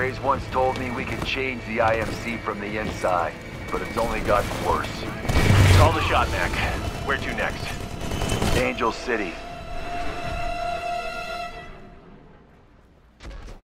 Graves once told me we could change the IMC from the inside, but it's only gotten worse. Call the shot, Mac. Where to next? Angel City.